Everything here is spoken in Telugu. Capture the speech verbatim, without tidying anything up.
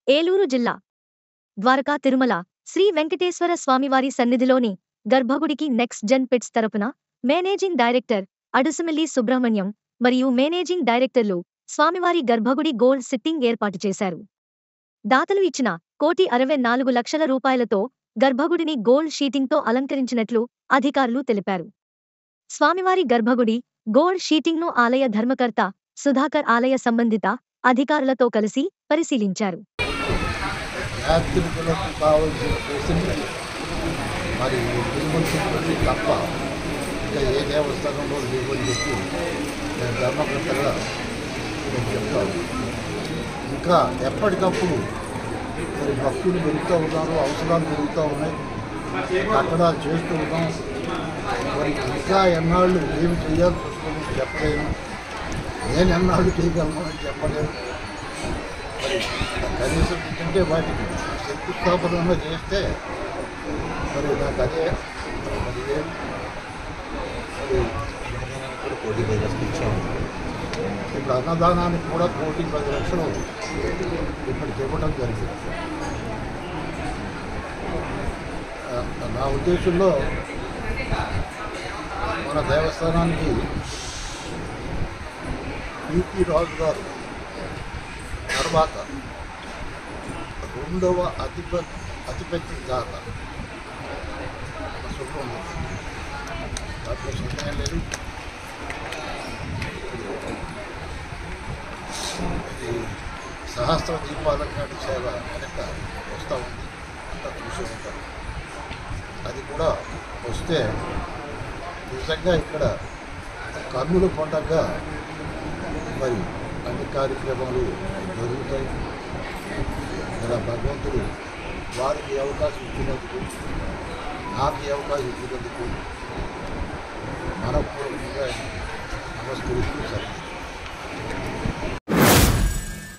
ఏలూరు జిల్లా ద్వారకా తిరుమల శ్రీ వెంకటేశ్వర స్వామివారి సన్నిధిలోని గర్భగుడికి నెక్స్ట్ జెన్ పిట్స్ తరపున మేనేజింగ్ డైరెక్టర్ అడుసుమిల్లి సుబ్రహ్మణ్యం మరియు మేనేజింగ్ డైరెక్టర్లు స్వామివారి గర్భగుడి గోల్డ్ సిట్టింగ్ ఏర్పాటు చేశారు. దాతలు ఇచ్చిన కోటి అరవై నాలుగు లక్షల రూపాయలతో గర్భగుడిని గోల్డ్ షీటింగ్తో అలంకరించినట్లు అధికారులు తెలిపారు. స్వామివారి గర్భగుడి గోల్డ్ షీటింగ్ను ఆలయ ధర్మకర్త సుధాకర్ ఆలయ సంబంధిత అధికారులతో కలిసి పరిశీలించారు. యాత్రికులకు కావాల్సిన ఫెసిలిటీ మరి తిరుమల తప్ప ఇంకా ఏ దేవస్థానంలో లేవని చెప్పి నేను ధర్మకర్తగా నేను చెప్తాను. ఇంకా ఎప్పటికప్పుడు మరి భక్తులు పెరుగుతూ ఉన్నారు, అవసరాలు పెరుగుతూ ఉన్నాయి, కట్టడాలు చేస్తూ ఉన్నాం. మరి ఇంకా ఎన్నాళ్ళు ఏమి చేయాల్సి వస్తుందని చెప్పలేను, నేను ఎన్నాళ్ళు చేయగలను అని చెప్పలేను. మరి కనీసం ఏంటంటే వాటికి శంకుస్థాపన చేస్తే మరి నాకు అదే మరి మరి కూడా కోటి పది లక్షలు ఇచ్చాము. ఇప్పుడు అన్నదానానికి కూడా కోటి పది లక్షలు ఇప్పటికి ఇవ్వడం జరిగింది. నా ఉద్దేశంలో మన దేవస్థానానికి ఈపీ రాజు గారు తర్వాత రెండవ అతిపె అతిపెద్ద దాత సుబ్రహ్మణ్యం. దాంట్లో సమయం లేదు. ఇది సహస్ర దీపాలంకాటి సేవ వెనక వస్తూ ఉంది, అంతా చూసి ఉంటారు. అది కూడా వస్తే నిజంగా ఇక్కడ కన్నుల పండగగా మరి అన్ని కార్యక్రమాలు జరుగుతాయి. ఇలా భగవంతుడు వారికి అవకాశం ఇచ్చినందుకు, నాకు ఈ అవకాశం ఇచ్చినందుకు మనపూర్వకంగా నమస్కరిస్తూ సరే.